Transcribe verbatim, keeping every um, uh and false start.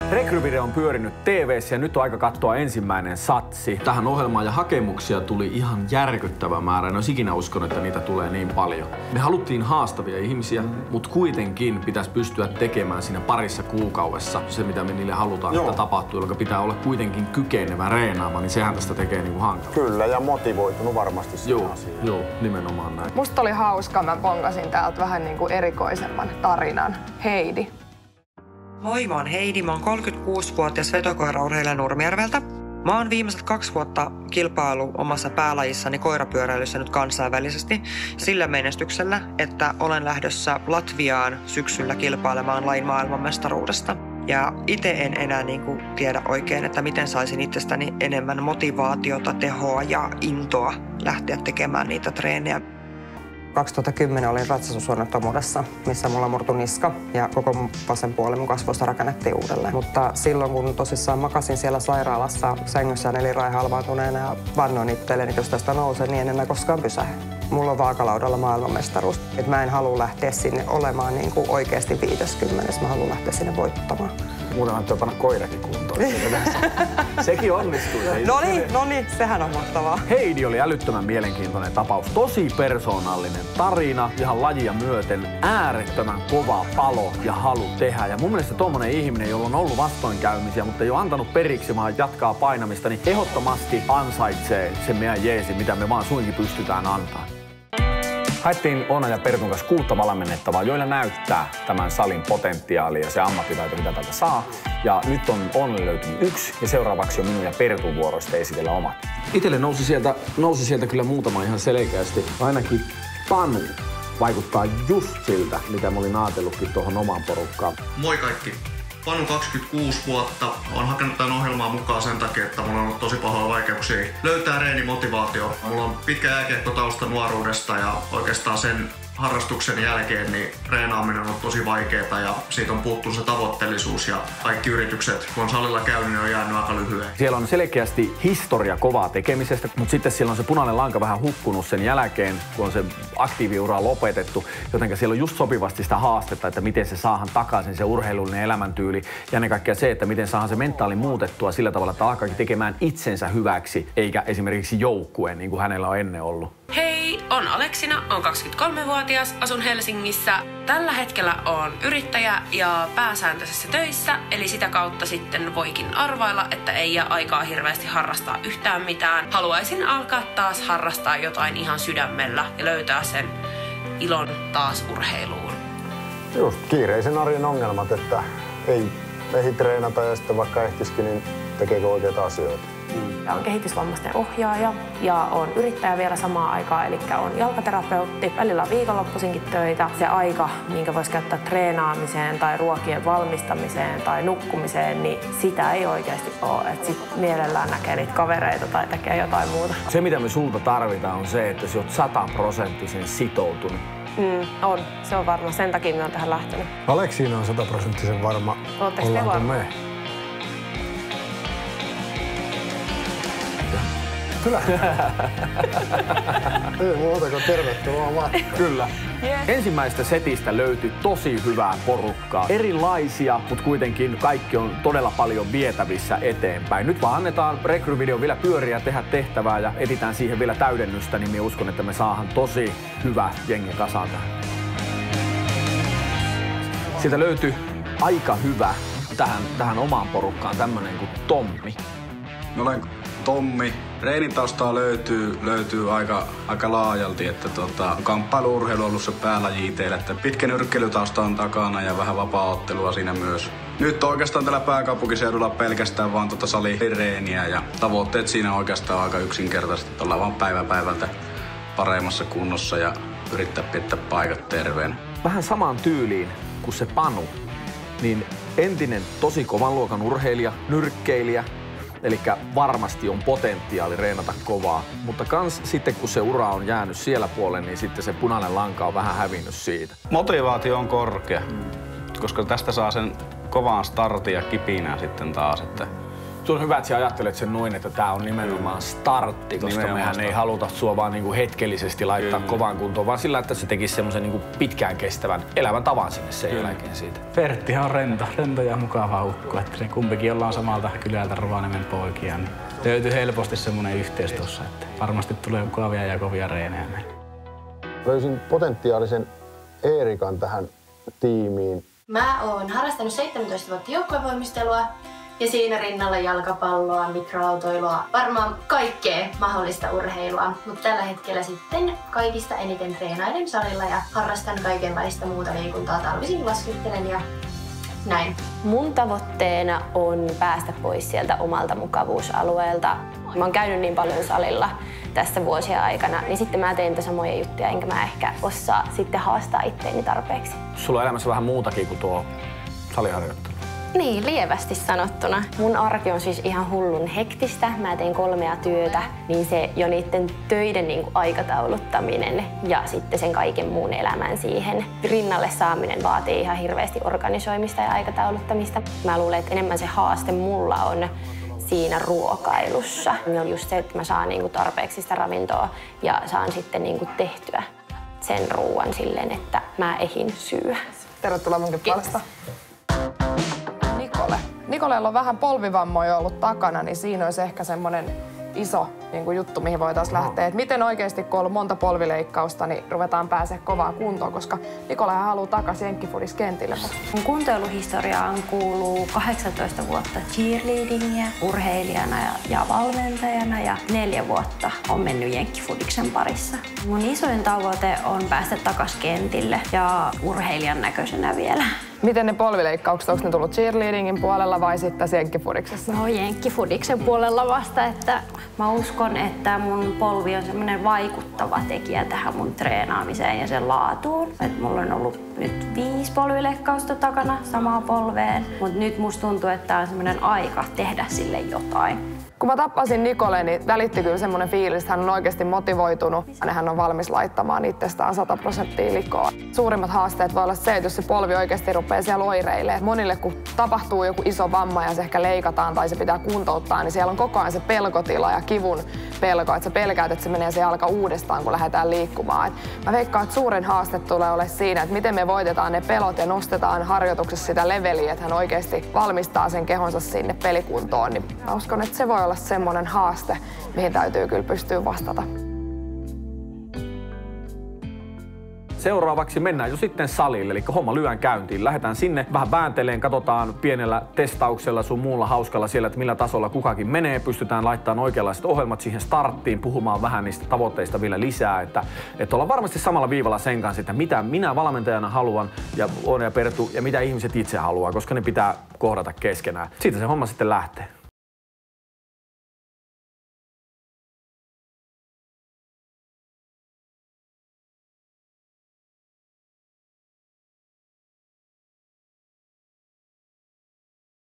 Rekryvide on pyörinyt T V:ssä ja nyt on aika katsoa ensimmäinen satsi. Tähän ohjelmaan ja hakemuksia tuli ihan järkyttävä määrä. En olisi ikinä uskonut, että niitä tulee niin paljon. Me haluttiin haastavia ihmisiä, mutta kuitenkin pitäisi pystyä tekemään siinä parissa kuukaudessa se, mitä me niille halutaan, Joo. että tapahtuu, joka pitää olla kuitenkin kykenevä reenaamaan, niin sehän tästä tekee niinku hankalaa. Kyllä, ja motivoitunut varmasti siihen Joo, asiaan. joo, nimenomaan näin. Musta oli hauskaa, mä bongasin täältä vähän niinku erikoisemman tarinan. Heidi. Moi, mä oon Heidi. Mä oon kolmekymmentäkuusivuotias vetokoiraurheilija Nurmijärveltä. Mä oon viimeiset kaksi vuotta kilpailu omassa päälajissani koirapyöräilyssä nyt kansainvälisesti sillä menestyksellä, että olen lähdössä Latviaan syksyllä kilpailemaan lajin maailmanmestaruudesta. Ja itse en enää niin kuin tiedä oikein, että miten saisin itsestäni enemmän motivaatiota, tehoa ja intoa lähteä tekemään niitä treenejä. kaksituhattakymmenen olin ratsastusonnettomuudessa, missä mulla murtui niska ja koko mun vasen puoli mun kasvoista rakennettiin uudelleen. Mutta silloin, kun tosissaan makasin siellä sairaalassa sängyssä nelirain halvaantuneena ja vannoin itselleni, että jos tästä nousee, niin en enää koskaan pysähdy. Mulla on vaakalaudalla maailmanmestaruus. Et mä en halua lähteä sinne olemaan niin kuin oikeasti viideskymmenes. Mä haluan lähteä sinne voittamaan. Muuten on panna koirakin kuntoon. Sekin onnistui. No niin, no niin, sehän on mahtavaa. Heidi oli älyttömän mielenkiintoinen tapaus. Tosi persoonallinen tarina, ihan lajia myöten. Äärettömän kova palo ja halu tehdä. Ja mun mielestä tommonen ihminen, jolla on ollut vastoinkäymisiä, mutta ei ole antanut periksi, vaan jatkaa painamista, niin ehdottomasti ansaitsee sen meidän jeesi, mitä me vaan suinkin pystytään antaa. Haettiin Oonan ja Pertun kanssa kuutta valmennettavaa, joilla näyttää tämän salin potentiaalia ja se ammattitaito, mitä täältä saa. Ja nyt on Oonalle löytynyt yksi ja seuraavaksi on minun ja Pertun vuoroista esitellä omat. Itelle nousi sieltä, nousi sieltä kyllä muutama ihan selkeästi. Ainakin Panu vaikuttaa just siltä, mitä mä olin ajatellutkin tuohon omaan porukkaan. Moi kaikki! Panu kaksikymmentäkuusi vuotta. Olen hakenut tämän ohjelmaan mukaan sen takia, että mulla on ollut tosi pahoja vaikeuksia löytää reenimotivaatio. Mulla on pitkä jääkiekkotausta nuoruudesta ja oikeastaan sen harrastuksen jälkeen niin reenaaminen on ollut tosi vaikeaa ja siitä on puuttunut se tavoitteellisuus ja kaikki yritykset, kun on salilla käynyt, niin on jäänyt aika lyhyen. Siellä on selkeästi historia kovaa tekemisestä, mutta sitten siellä on se punainen lanka vähän hukkunut sen jälkeen, kun on se aktiiviura lopetettu, jotenka siellä on just sopivasti sitä haastetta, että miten se saadaan takaisin se urheilullinen elämäntyyli ja ennen kaikkea se, että miten saadaan se mentaali muutettua sillä tavalla, että alkaakin tekemään itsensä hyväksi, eikä esimerkiksi joukkueen, niin kuin hänellä on ennen ollut. Hei, on Aleksina, on kaksikymmentäkolmevuotias, asun Helsingissä. Tällä hetkellä on yrittäjä ja pääsääntöisessä töissä, eli sitä kautta sitten voikin arvailla, että ei jää aikaa hirveästi harrastaa yhtään mitään. Haluaisin alkaa taas harrastaa jotain ihan sydämellä ja löytää sen ilon taas urheiluun. Just kiireisen arjen ongelmat, että ei ehdi treenata ja sitten vaikka ehtisikin, niin tekeekö oikeita asioita. Olen kehitysvammaisten ohjaaja ja olen yrittäjä vielä samaan aikaan, eli olen jalkaterapeutti. Välillä on viikonloppuisinkin töitä. Se aika, minkä voisi käyttää treenaamiseen tai ruokien valmistamiseen tai nukkumiseen, niin sitä ei oikeasti ole. Et sit mielellään näkee niitä kavereita tai tekee jotain muuta. Se, mitä me sulta tarvitaan, on se, että sä oot sataprosenttisen sitoutunut. Mm, on. Se on varma. Sen takia me on tähän lähtenyt. Aleksiina on sataprosenttisen varma. Oletteko te varma? Me? Kyllä. Ei muuta kuin tervetuloa vaan. Kyllä. Yeah. Ensimmäisestä setistä löytyi tosi hyvää porukkaa. Erilaisia, mutta kuitenkin kaikki on todella paljon vietävissä eteenpäin. Nyt vaan annetaan rekryvideon vielä pyöriä, tehdä tehtävää ja etitään siihen vielä täydennystä, niin minä uskon, että me saadaan tosi hyvä jengi kasaan tähän. Sieltä löytyi aika hyvä tähän, tähän omaan porukkaan tämmönen kuin Tommi. Olen Tommi. Treenitaustaa löytyy, löytyy aika, aika laajalti, että tota, kamppailu-urheilu on ollut se päälaji itselle, että pitkä nyrkkeilytausta on takana ja vähän vapaa-ottelua siinä myös. Nyt oikeastaan tällä pääkaupunkiseudulla pelkästään vaan tota salireeniä ja tavoitteet siinä oikeastaan aika yksinkertaiset, että ollaan vaan päivä päivältä paremmassa kunnossa ja yrittää pitää paikat terveenä. Vähän samaan tyyliin kuin se Panu, niin entinen tosi kovan luokan urheilija, nyrkkeilijä, eli varmasti on potentiaali reenata kovaa, mutta kans sitten kun se ura on jäänyt siellä puolelle, niin sitten se punainen lanka on vähän hävinnyt siitä. Motivaatio on korkea, mm. koska tästä saa sen kovaan startin ja kipinää sitten taas, että Se on hyvä, että sä ajattelet sen noin, että tää on nimenomaan startti, koska nimenomaan mehän startti. Ei haluta sua vaan niinku hetkellisesti laittaa Kyllä. kovaan kuntoon, vaan sillä, että se tekisi semmoisen niinku pitkään kestävän elämäntavan sinne sen Kyllä. jälkeen siitä. Perttihan on rento, rento ja mukava ukko, että ne kumpikin ollaan samalta kylältä Rovaniemen poikia, niin löytyy helposti semmoinen yhteys tuossa, että varmasti tulee mukavia ja kovia reenejä meille. Löysin potentiaalisen Eerikan tähän tiimiin. Mä oon harrastanut seitsemäntoista vuotta joukkuevoimistelua ja siinä rinnalla jalkapalloa, mikroautoilua, varmaan kaikkea mahdollista urheilua. Mutta tällä hetkellä sitten kaikista eniten treenailen salilla ja harrastan kaikenlaista muuta liikuntaa. Talvisin laskettelen ja näin. Mun tavoitteena on päästä pois sieltä omalta mukavuusalueelta. Mä oon käynyt niin paljon salilla tässä vuosien aikana, niin sitten mä teen niitä samoja juttuja, enkä mä ehkä osaa sitten haastaa itteeni tarpeeksi. Sulla on elämässä vähän muutakin kuin tuo saliharjoittelu. Niin, lievästi sanottuna. Mun arki on siis ihan hullun hektistä. Mä teen kolmea työtä, niin se jo niiden töiden niin kuin aikatauluttaminen ja sitten sen kaiken muun elämän siihen rinnalle saaminen vaatii ihan hirveästi organisoimista ja aikatauluttamista. Mä luulen, että enemmän se haaste mulla on siinä ruokailussa. On just se, että mä saan niinku tarpeeksi sitä ravintoa ja saan sitten niinku tehtyä sen ruoan silleen, että mä ehin syödä. Tervetuloa munkin puolesta. Nikole. Nikolella on vähän polvivammoja ollut takana, niin siinä olisi ehkä semmoinen iso niin kuin juttu, mihin voitaisiin lähteä. Et miten oikeasti, kun on ollut monta polvileikkausta, niin ruvetaan pääsemään kovaan kuntoon, koska Nikolehan haluaa takaisin jenkkifutiskentille. Mun kuntoiluhistoriaan kuuluu kahdeksantoista vuotta cheerleadingia urheilijana ja, ja valmentajana ja neljä vuotta on mennyt jenkkifutiksen parissa. Mun isoin tavoite on päästä takaisin kentille ja urheilijan näköisenä vielä. Miten ne polvileikkaukset, onko ne tullut cheerleadingin puolella vai sitten jenkkifudiksessa? No jenkkifudiksen puolella vasta, että mä uskon, että mun polvi on semmoinen vaikuttava tekijä tähän mun treenaamiseen ja sen laatuun. Et mulla on ollut nyt viisi polvileikkausta takana samaan polveen, mutta nyt musta tuntuu, että tää on semmoinen aika tehdä sille jotain. Kun mä tapasin Nikole, niin välitti kyllä semmoinen fiilis, että hän on oikeasti motivoitunut ja hän on valmis laittamaan itsestään sata prosenttia likoa. Suurimmat haasteet voi olla se, että jos se polvi oikeasti rupeaa siellä oireilemaan. Monille kun tapahtuu joku iso vamma ja se ehkä leikataan tai se pitää kuntouttaa, niin siellä on koko ajan se pelkotila ja kivun pelko, että sä pelkäät, että se menee se jalka uudestaan, kun lähdetään liikkumaan. Et mä veikkaan, että suurin haaste tulee olemaan siinä, että miten me voitetaan ne pelot ja nostetaan harjoituksessa sitä leveliä, että hän oikeasti valmistaa sen kehonsa sinne pelikuntoon. Niin mä uskon, että se voi olla semmoinen haaste, mihin täytyy kyllä pystyä vastata. Seuraavaksi mennään jo sitten salille, eli homma lyön käyntiin. Lähdetään sinne vähän väänteleen, katsotaan pienellä testauksella sun muulla hauskalla siellä, että millä tasolla kukakin menee. Pystytään laittamaan oikeanlaiset ohjelmat siihen starttiin, puhumaan vähän niistä tavoitteista vielä lisää, että, että ollaan varmasti samalla viivalla sen kanssa, että mitä minä valmentajana haluan ja Oona ja Perttu ja mitä ihmiset itse haluaa, koska ne pitää kohdata keskenään. Siitä se homma sitten lähtee.